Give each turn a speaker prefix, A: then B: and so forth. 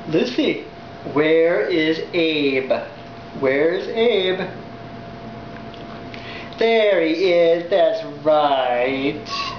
A: Lucy, where is Abe? Where's Abe? There he is, that's right.